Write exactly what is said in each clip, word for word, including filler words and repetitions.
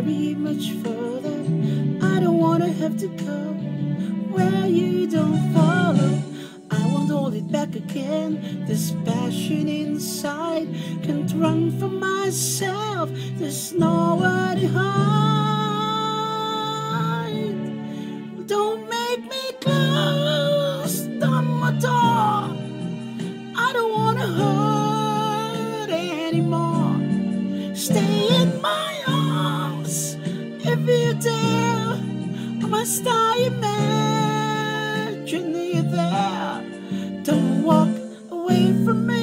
very much further. I don't wanna have to go where you don't follow. I won't hold it back again. This passion inside can't run from myself. There's nowhere to hide. Don't make me close the door. I don't wanna hurt anymore. Stay in my arms if you dare. Must I imagine you there? Don't walk away from me.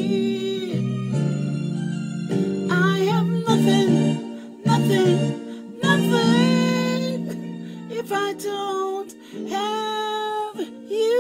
I have nothing, nothing, nothing if I don't have you.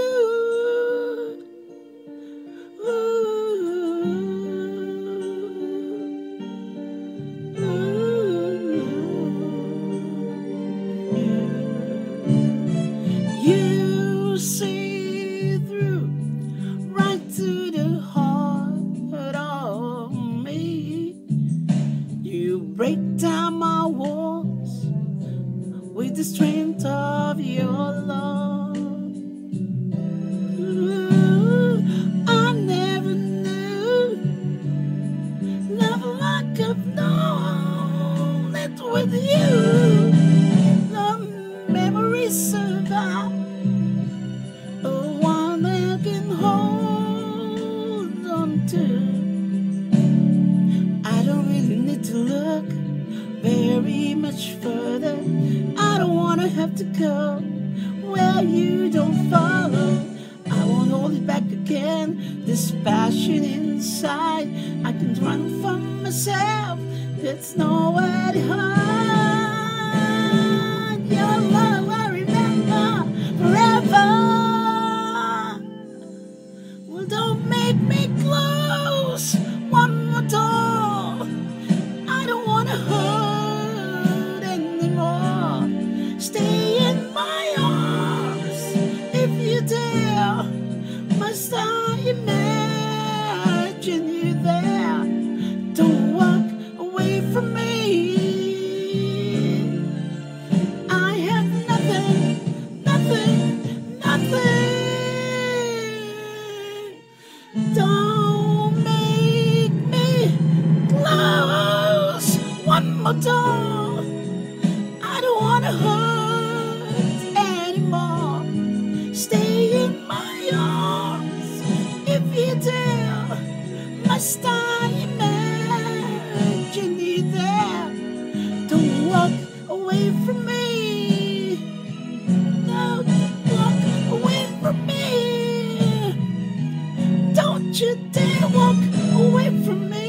You see through right to the heart of me. You break down my walls with the strength of your love. Ooh, I never knew love like I've known it with you. The memories survive. I don't really need to look very much further. I don't wanna have to go where you don't follow. I won't hold it back again. This passion inside, I can run from myself. There's nowhere to hide. Your love I remember forever. Well, don't make me close one more door. I don't wanna hurt anymore. Stay in my arms if you dare. Must I imagine you there? Don't walk away from me. I have nothing, nothing, nothing. Don't make me close one more door. I don't wanna hurt anymore. Stay in my arms if you dare. Must I imagine you there? Don't walk away from me. No, don't walk away from me. Don't you dare walk away from me.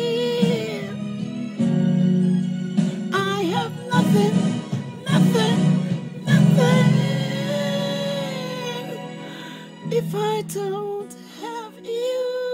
I have nothing, nothing, nothing if I don't have you.